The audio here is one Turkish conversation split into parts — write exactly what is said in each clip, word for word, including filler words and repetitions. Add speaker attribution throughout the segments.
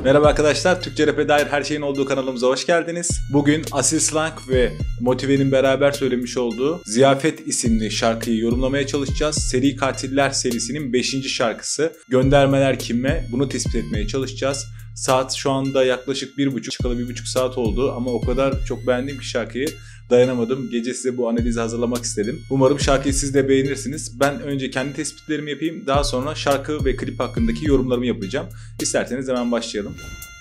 Speaker 1: Merhaba arkadaşlar, Türkçe rap'e dair her şeyin olduğu kanalımıza hoş geldiniz. Bugün Asil Slang ve Motive'nin beraber söylemiş olduğu Ziyafet isimli şarkıyı yorumlamaya çalışacağız. Seri Katiller serisinin beşinci şarkısı. Göndermeler kime? Bunu tespit etmeye çalışacağız. Saat şu anda yaklaşık bir buçuk, çıkalı bir buçuk saat oldu ama o kadar çok beğendim ki şarkıyı dayanamadım. Gece size bu analizi hazırlamak istedim. Umarım şarkıyı siz de beğenirsiniz. Ben önce kendi tespitlerimi yapayım. Daha sonra şarkı ve klip hakkındaki yorumlarımı yapacağım. İsterseniz hemen başlayalım.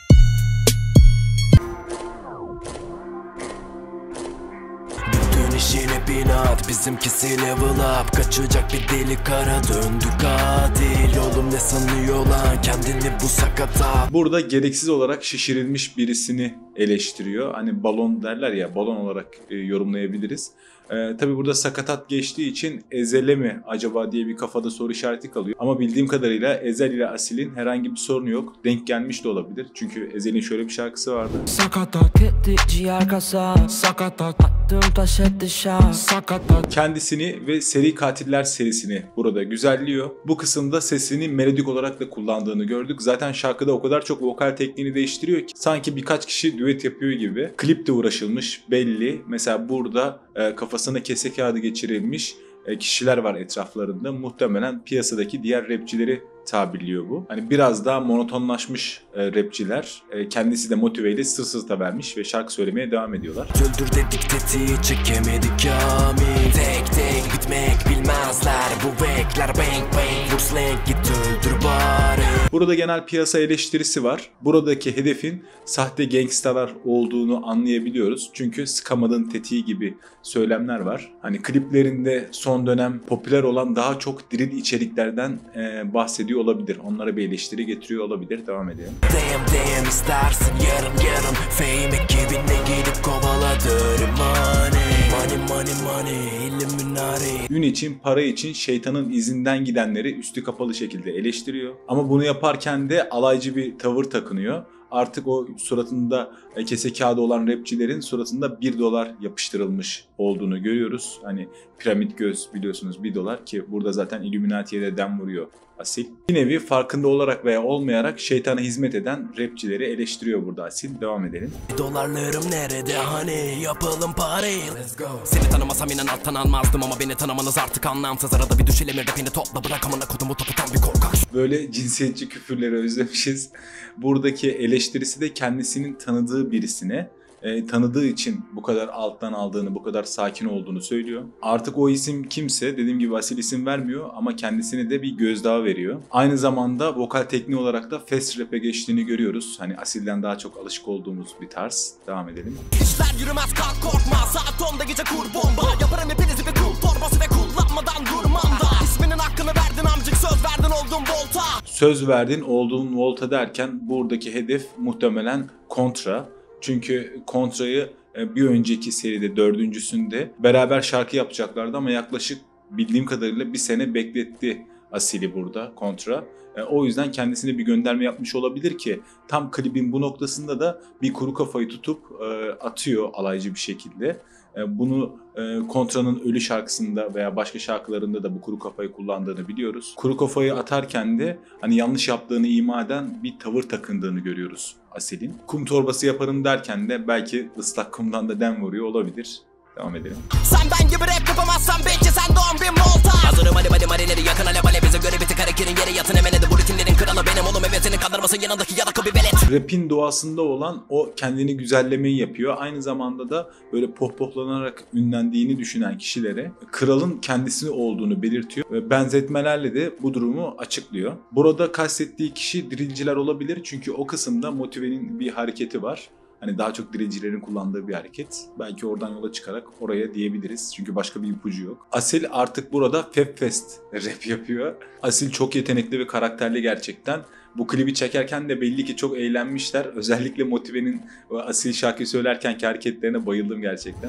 Speaker 2: İşine binat, bizimkisi level up. Kaçacak bir deli kara döndü katil. Oğlum ne sanıyor lan kendini bu sakata.
Speaker 1: Burada gereksiz olarak şişirilmiş birisini eleştiriyor. Hani balon derler ya, balon olarak e, yorumlayabiliriz. Ee, tabii burada sakatat geçtiği için Ezel'e mi acaba diye bir kafada soru işareti kalıyor. Ama bildiğim kadarıyla Ezel ile Asil'in herhangi bir sorunu yok. Denk gelmiş de olabilir. Çünkü Ezel'in şöyle bir şarkısı vardı.
Speaker 3: Sakatat gitti ciğer kasa. Sakatat attım taş etti şah. Sakatat.
Speaker 1: Kendisini ve Seri Katiller serisini burada güzelliyor. Bu kısımda sesini melodik olarak da kullandığını gördük. Zaten şarkıda o kadar çok vokal tekniğini değiştiriyor ki sanki birkaç kişi düet yapıyor gibi. Klip de uğraşılmış belli. Mesela burada e, kafasına kese kağıdı geçirilmiş e, kişiler var etraflarında. Muhtemelen piyasadaki diğer rapçileri tabirliyor bu. Hani biraz daha monotonlaşmış e, rapçiler. E, kendisi de motiveyle sır sırta vermiş ve şarkı söylemeye devam ediyorlar.
Speaker 2: Öldür dedik tetiği çekemedik amin. Tek tek bitmek bilmezler bu vekler. Bang bang vur slang git öldür bari.
Speaker 1: Burada genel piyasa eleştirisi var. Buradaki hedefin sahte gangstalar olduğunu anlayabiliyoruz. Çünkü sıkamadığın tetiği gibi söylemler var. Hani kliplerinde son dönem popüler olan daha çok drill içeriklerden e, bahsediyor olabilir. Onlara bir eleştiri getiriyor olabilir. Devam edelim.
Speaker 2: Damn damn istersin yarım yarım. Fame ekibine gidip kovaladır money. Money money money Illuminati.
Speaker 1: Ün için, para için şeytanın izinden gidenleri üstü kapalı şekilde eleştiriyor. Ama bunu yaparken de alaycı bir tavır takınıyor. Artık o suratında kese kağıdı olan rapçilerin suratında bir dolar yapıştırılmış olduğunu görüyoruz. Hani piramit göz biliyorsunuz bir dolar ki burada zaten Illuminati'ye de dem vuruyor Asil. Bir nevi farkında olarak veya olmayarak şeytana hizmet eden rapçileri eleştiriyor burada Asil. Devam edelim.
Speaker 2: Dolarlarım nerede hani yapalım parayı. Let's go. Seni tanımasam inan alttan almazdım ama beni tanımanız artık anlamsız. Arada bir düşelim rapini topla bırak amına kodumu tutan bir korkak.
Speaker 1: Böyle cinsiyetçi küfürleri özlemişiz. Buradaki eleştirisi de kendisinin tanıdığı birisine, e, tanıdığı için bu kadar alttan aldığını, bu kadar sakin olduğunu söylüyor. Artık o isim kimse, dediğim gibi Asil isim vermiyor ama kendisine de bir gözdağı veriyor. Aynı zamanda vokal tekniği olarak da fast rap'e geçtiğini görüyoruz. Hani Asil'den daha çok alışık olduğumuz bir tarz. Devam edelim.
Speaker 2: İşler yürümez kalk korkma, saat onda gece kur bomba. Yaparım hepinizi bir kum torbası ve kullanmadan durmam da. İsminin hakkını verdin amcık, söz verdin oldum volta.
Speaker 1: Söz verdin olduğun volta derken buradaki hedef muhtemelen Kontra. Çünkü Kontra'yı bir önceki seride dördüncüsünde beraber şarkı yapacaklardı ama yaklaşık bildiğim kadarıyla bir sene bekletti Asil'i burada Kontra. O yüzden kendisine bir gönderme yapmış olabilir ki tam klibin bu noktasında da bir kuru kafayı tutup atıyor alaycı bir şekilde. Bunu Kontra'nın Ölü şarkısında veya başka şarkılarında da bu kuru kafayı kullandığını biliyoruz. Kuru kafayı atarken de hani yanlış yaptığını ima eden bir tavır takındığını görüyoruz Asil'in. Kum torbası yaparım derken de belki ıslak kumdan da dem vuruyor olabilir. Devam edelim.
Speaker 2: Sen ben gibi rap yapamazsan belki sen doğan bir molta. Hazırım hadi hadi marileri yakın alev alev. Bize göre bitik hareketin yere yatın hemen de bu ritimlerin kralı benim oğlum. Evet senin kandırmasın yanındaki yalaka bir velet.
Speaker 1: Rap'in doğasında olan o kendini güzellemeyi yapıyor. Aynı zamanda da böyle pohpohlanarak ünlendiğini düşünen kişilere kralın kendisi olduğunu belirtiyor. Ve benzetmelerle de bu durumu açıklıyor. Burada kastettiği kişi drillciler olabilir. Çünkü o kısımda Motive'nin bir hareketi var. Hani daha çok dilecilerin kullandığı bir hareket. Belki oradan yola çıkarak oraya diyebiliriz. Çünkü başka bir ipucu yok. Asil artık burada Fabfest rap yapıyor. Asil çok yetenekli ve karakterli gerçekten. Bu klibi çekerken de belli ki çok eğlenmişler. Özellikle Motive'nin Asil şarkı söylerkenki hareketlerine bayıldım gerçekten.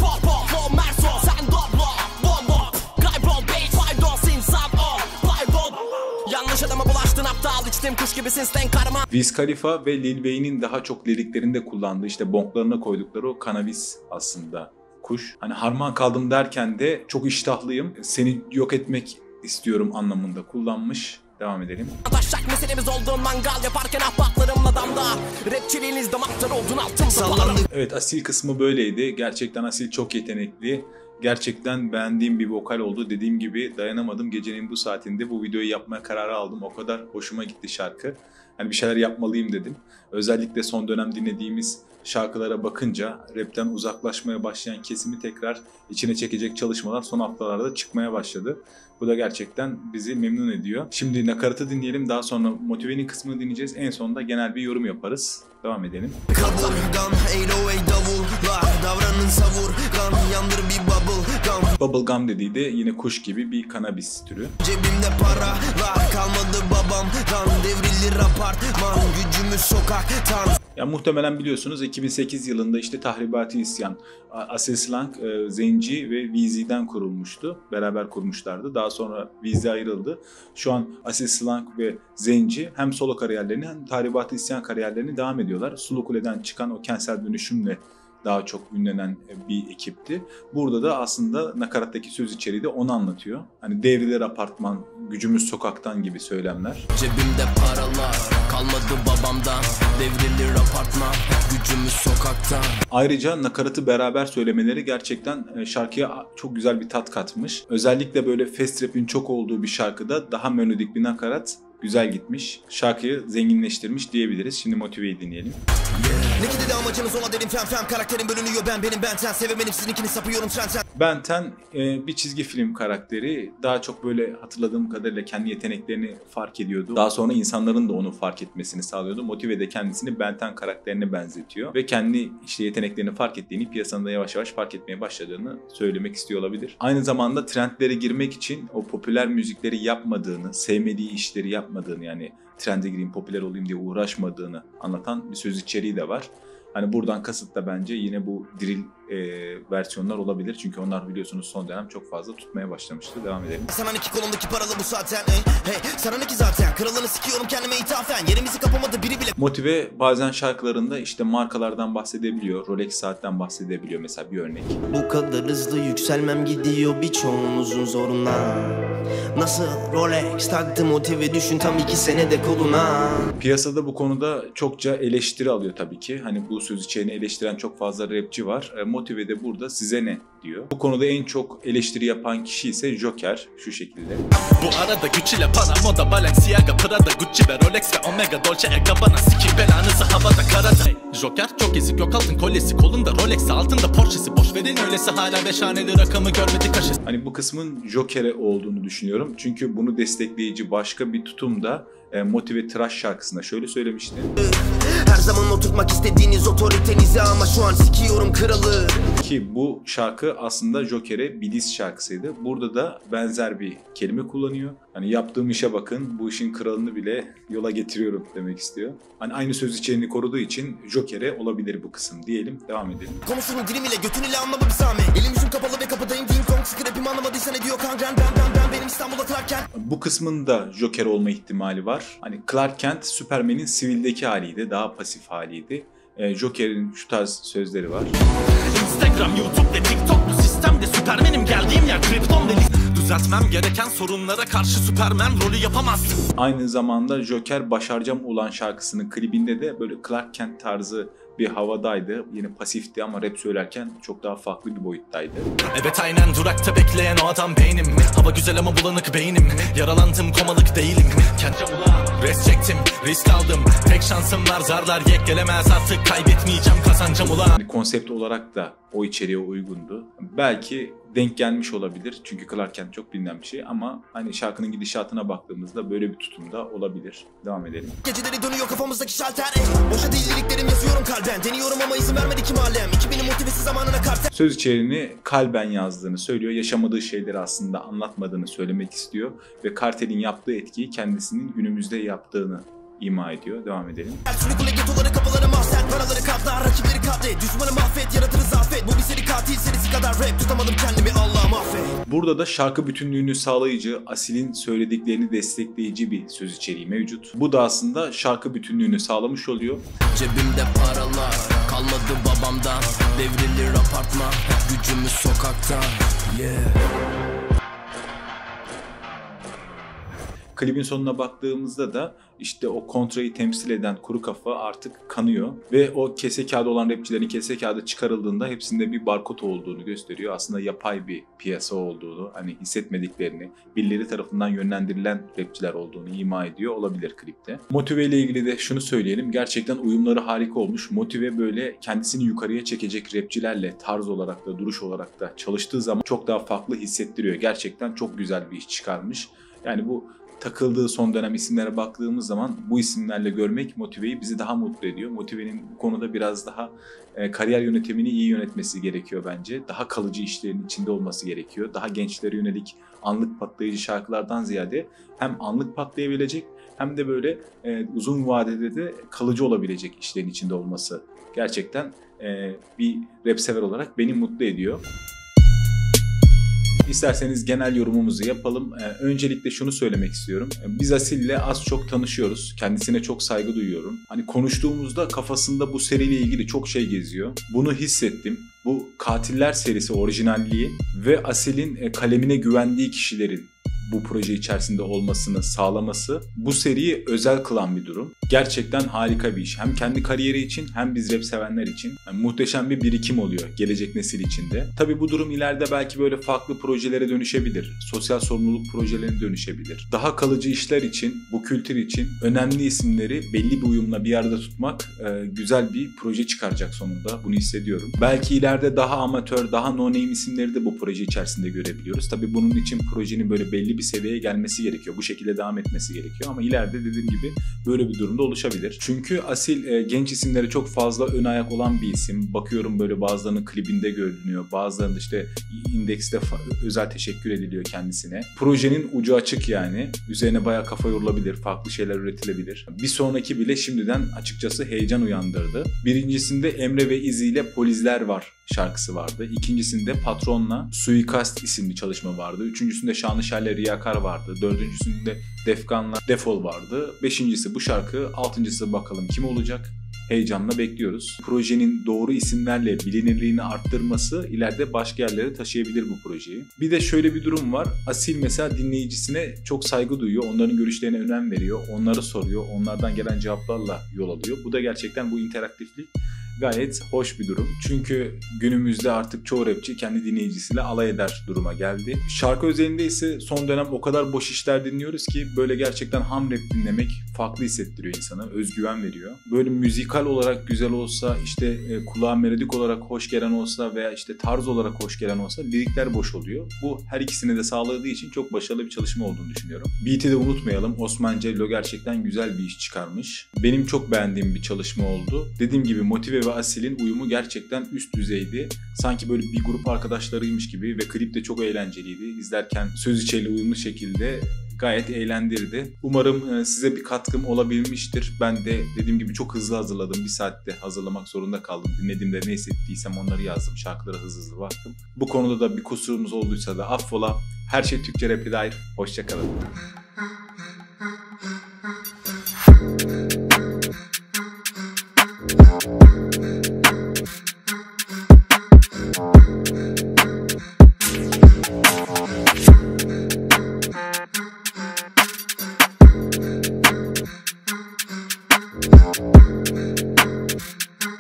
Speaker 1: Yanlış adama bulaştın aptal, içtim kuş gibisin sen karma. Wiz Khalifa ve Lil Wayne'in daha çok liriklerinde kullandığı işte bonklarına koydukları o cannabis aslında kuş. Hani harman kaldım derken de çok iştahlıyım, seni yok etmek istiyorum anlamında kullanmış. Devam edelim.
Speaker 2: Taşak meselemiz oldu, mangal yaparken ahbaplarımla damda. Rapçiliğiniz damaktar oldun altın.
Speaker 1: Evet, Asil kısmı böyleydi. Gerçekten Asil çok yetenekli. Gerçekten beğendiğim bir vokal oldu. Dediğim gibi dayanamadım. Gecenin bu saatinde bu videoyu yapmaya kararı aldım. O kadar hoşuma gitti şarkı. Hani bir şeyler yapmalıyım dedim. Özellikle son dönem dinlediğimiz şarkılara bakınca rapten uzaklaşmaya başlayan kesimi tekrar içine çekecek çalışmalar son haftalarda çıkmaya başladı. Bu da gerçekten bizi memnun ediyor. Şimdi nakaratı dinleyelim. Daha sonra Motive'nin kısmını dinleyeceğiz. En sonunda genel bir yorum yaparız. Devam edelim. Bubblegum dediği de yine kuş gibi bir kanabis türü.
Speaker 4: Cebimde paralar kalmadı babamdan, devrilir apartman, gücümüz sokaktan.
Speaker 1: Ya muhtemelen biliyorsunuz iki bin sekiz yılında işte Tahribat-ı İsyan, Asil Slang, Zenci ve Weezy'den kurulmuştu. Beraber kurmuşlardı. Daha sonra Weezy ayrıldı. Şu an Asil Slang ve Zenci hem solo kariyerlerini hem Tahribat-ı İsyan kariyerlerini devam ediyorlar. Sulu Kule'den çıkan o kentsel dönüşümle daha çok ünlenen bir ekipti. Burada da aslında nakarattaki söz içeriği de onu anlatıyor. Hani devriler apartman, gücümüz sokaktan gibi söylemler.
Speaker 2: Cebimde paralar kalmadı babamdan, devrilir apartman, gücümüz sokaktan.
Speaker 1: Ayrıca nakaratı beraber söylemeleri gerçekten şarkıya çok güzel bir tat katmış. Özellikle böyle fast rap'in çok olduğu bir şarkıda daha melodik bir nakarat güzel gitmiş. Şarkıyı zenginleştirmiş diyebiliriz. Şimdi Motive'yi dinleyelim.
Speaker 4: Ne ki dedi amacınız ola derim fem fem, karakterim bölünüyor ben benim ben sen, sevemenim sizinkini sapıyorum sen sen.
Speaker 1: Ben ten e, bir çizgi film karakteri, daha çok böyle hatırladığım kadarıyla kendi yeteneklerini fark ediyordu. Daha sonra insanların da onu fark etmesini sağlıyordu. Motive de kendisini Ben ten karakterine benzetiyor ve kendi işte yeteneklerini fark ettiğini, piyasanın da yavaş yavaş fark etmeye başladığını söylemek istiyor olabilir. Aynı zamanda trendlere girmek için o popüler müzikleri yapmadığını, sevmediği işleri yapmadığını, yani trende gireyim, popüler olayım diye uğraşmadığını anlatan bir söz içeriği de var. Hani buradan kasıt da bence yine bu drill e, versiyonlar olabilir. Çünkü onlar biliyorsunuz son dönem çok fazla tutmaya başlamıştı. Devam edelim.
Speaker 4: Sana iki kolumdaki paralı bu zaten, hey, hey. Sana ne ki zaten, kralını sikiyorum kendime ithafen. Yerimizi kapamadı biri bile.
Speaker 1: Motive bazen şarkılarında işte markalardan bahsedebiliyor. Rolex saatten bahsedebiliyor mesela, bir örnek.
Speaker 4: Bu kadar hızlı yükselmem gidiyor birçoğunuzun zoruna. Nasıl Rolex taktı Motive, düşün tam iki senede koluna.
Speaker 1: Piyasada bu konuda çokça eleştiri alıyor tabii ki. Hani bu söz içeriğini eleştiren çok fazla rapçi var. Motive de burada size ne diyor. Bu konuda en çok eleştiri yapan kişi ise Joker, şu şekilde.
Speaker 5: Bu arada güç ile para, moda Balenciaga, Prada, Gucci ve Rolex ve Omega, Dolce and Gabbana, sikin belanızı havada karada. Joker çok ezik, yok altın kolyesi, kolunda Rolex'i, altında Porsche'si, boş verin öylesi, hala beş haneli rakamı görmedi kaşesi.
Speaker 1: Hani bu kısmın Joker'e olduğunu düşünüyorum. Çünkü bunu destekleyici başka bir tutum da e, Motive Trash şarkısında şöyle söylemişti.
Speaker 4: Her zaman oturtmak istediğiniz otoritenizi ama şu an sikiyorum kralı.
Speaker 1: Ki bu şarkı aslında Joker'e bir diss şarkısıydı. Burada da benzer bir kelime kullanıyor. Hani yaptığım işe bakın, bu işin kralını bile yola getiriyorum demek istiyor. Hani aynı söz içeriğini koruduğu için Joker'e olabilir bu kısım diyelim. Devam edelim.
Speaker 4: Konuşurum dilim ile götün ile anlama bir zahmet. Elim yüzüm kapalı ve kapıdayım ding dong. Sıkı rapimi anlamadıysan ediyor kangren. Ben ben ben benim İstanbul'da Clark Kent.
Speaker 1: Bu kısmın da Joker olma ihtimali var. Hani Clark Kent Superman'in sivildeki haliydi. Daha pasif haliydi. Ee, Joker'in şu tarz sözleri var.
Speaker 5: Instagram, YouTube ve TikTok, bu sistemde Superman'im, geldiğim yer kripton ve düzeltmem gereken sorunlara karşı Superman rolü yapamazsın.
Speaker 1: Aynı zamanda Joker Başaracağım Ulan şarkısının klibinde de böyle Clark Kent tarzı bir havadaydı. Yine pasifti ama rap söylerken çok daha farklı bir boyuttaydı.
Speaker 5: Evet aynen, durakta bekleyen o adam beynim. Hava güzel ama bulanık beynim. Yaralandım, komalık değilim. Kendi ulan res çektim, risk aldım. Tek şansım var, zarlar yek gelemez artık. Kaybetmeyeceğim, kazanacağım ulan.
Speaker 1: Yani konsept olarak da o içeriğe uygundu. Belki denk gelmiş olabilir. Çünkü Clark Kent çok bilinen bir şey ama hani şarkının gidişatına baktığımızda böyle bir tutumda olabilir. Devam edelim.
Speaker 4: Geceleri dönüyor kafamızdaki şalter. Ey, boşa değil liriklerim, yazıyorum kalben. Deniyorum ama izin vermedi kim alem. iki binin motivesi zamanına kartel.
Speaker 1: Söz içeriğini kalben yazdığını söylüyor. Yaşamadığı şeyleri aslında anlatmadığını söylemek istiyor. Ve kartelin yaptığı etkiyi kendisinin günümüzde yaptığını ima ediyor. Devam edelim.
Speaker 4: Sürükle getoları, kapıları mahzen, paraları katlar, rakipleri katlet. Düşmanı mahvet, yaratırız afet. Bu bir seri katil serisi kadar rap, tutamadım kendimi, Allah'ım affet.
Speaker 1: Burada da şarkı bütünlüğünü sağlayıcı, Asil'in söylediklerini destekleyici bir söz içeriği mevcut. Bu da aslında şarkı bütünlüğünü sağlamış oluyor.
Speaker 2: Cebimde paralar kalmadı babamdan, devrilir apartman, gücümüz sokaktan. Yeah.
Speaker 1: Klibin sonuna baktığımızda da işte o kontrayı temsil eden kuru kafa artık kanıyor ve o kese kağıdı olan rapçilerin kese kağıdı çıkarıldığında hepsinde bir barkod olduğunu gösteriyor. Aslında yapay bir piyasa olduğunu, hani hissetmediklerini, birileri tarafından yönlendirilen rapçiler olduğunu ima ediyor olabilir klipte. Motive ile ilgili de şunu söyleyelim. Gerçekten uyumları harika olmuş. Motive böyle kendisini yukarıya çekecek rapçilerle tarz olarak da duruş olarak da çalıştığı zaman çok daha farklı hissettiriyor. Gerçekten çok güzel bir iş çıkarmış. Yani bu takıldığı son dönem isimlere baktığımız zaman bu isimlerle görmek Motive'yi bizi daha mutlu ediyor. Motive'nin bu konuda biraz daha e, kariyer yönetimini iyi yönetmesi gerekiyor bence. Daha kalıcı işlerin içinde olması gerekiyor. Daha gençlere yönelik anlık patlayıcı şarkılardan ziyade hem anlık patlayabilecek hem de böyle e, uzun vadede de kalıcı olabilecek işlerin içinde olması gerçekten e, bir rap sever olarak beni mutlu ediyor. İsterseniz genel yorumumuzu yapalım. Ee, öncelikle şunu söylemek istiyorum. Biz Asil'le az çok tanışıyoruz. Kendisine çok saygı duyuyorum. Hani konuştuğumuzda kafasında bu seriyle ilgili çok şey geziyor. Bunu hissettim. Bu Katiller serisi orijinalliği ve Asil'in kalemine güvendiği kişilerin bu proje içerisinde olmasını sağlaması bu seriyi özel kılan bir durum. Gerçekten harika bir iş. Hem kendi kariyeri için hem biz rap sevenler için yani muhteşem bir birikim oluyor gelecek nesil içinde. Tabii bu durum ileride belki böyle farklı projelere dönüşebilir. Sosyal sorumluluk projelerine dönüşebilir. Daha kalıcı işler için, bu kültür için önemli isimleri belli bir uyumla bir arada tutmak e, güzel bir proje çıkaracak sonunda. Bunu hissediyorum. Belki ileride daha amatör, daha no-name isimleri de bu proje içerisinde görebiliyoruz. Tabii bunun için projenin böyle belli bir seviyeye gelmesi gerekiyor. Bu şekilde devam etmesi gerekiyor ama ileride dediğim gibi böyle bir durumda oluşabilir. Çünkü Asil e, genç isimlere çok fazla ön ayak olan bir isim. Bakıyorum böyle bazılarının klibinde görünüyor. Bazılarında işte indekste özel teşekkür ediliyor kendisine. Projenin ucu açık yani. Üzerine bayağı kafa yorulabilir. Farklı şeyler üretilebilir. Bir sonraki bile şimdiden açıkçası heyecan uyandırdı. Birincisinde Emre ve İzi ile Polizler Var şarkısı vardı. İkincisinde Patron'la Suikast isimli çalışma vardı. Üçüncüsünde Şanlışer'le Riyakar vardı. Dördüncüsünde Defkan'la Defol vardı. Beşincisi bu şarkı. Altıncısı bakalım kim olacak? Heyecanla bekliyoruz. Projenin doğru isimlerle bilinirliğini arttırması ileride başka yerlere taşıyabilir bu projeyi. Bir de şöyle bir durum var. Asil mesela dinleyicisine çok saygı duyuyor. Onların görüşlerine önem veriyor. Onları soruyor. Onlardan gelen cevaplarla yol alıyor. Bu da gerçekten bu interaktiflik gayet hoş bir durum. Çünkü günümüzde artık çoğu rapçi kendi dinleyicisiyle alay eder duruma geldi. Şarkı özelinde ise son dönem o kadar boş işler dinliyoruz ki böyle gerçekten ham rap dinlemek farklı hissettiriyor insana, özgüven veriyor. Böyle müzikal olarak güzel olsa, işte e, kulağa melodik olarak hoş gelen olsa veya işte tarz olarak hoş gelen olsa lirikler boş oluyor. Bu her ikisini de sağladığı için çok başarılı bir çalışma olduğunu düşünüyorum. Beat'i de unutmayalım. Osman Cello gerçekten güzel bir iş çıkarmış. Benim çok beğendiğim bir çalışma oldu. Dediğim gibi Motive ve Asil'in uyumu gerçekten üst düzeydi. Sanki böyle bir grup arkadaşlarıymış gibi ve klip de çok eğlenceliydi. İzlerken söz içeriği uyumlu şekilde gayet eğlendirdi. Umarım size bir katkım olabilmiştir. Ben de dediğim gibi çok hızlı hazırladım. Bir saatte hazırlamak zorunda kaldım. Dinlediğimde ne hissettiysem onları yazdım. Şarkılara hızlı hızlı baktım. Bu konuda da bir kusurumuz olduysa da affola. Her şey Türkçe Rap'e dair. Hoşça kalın.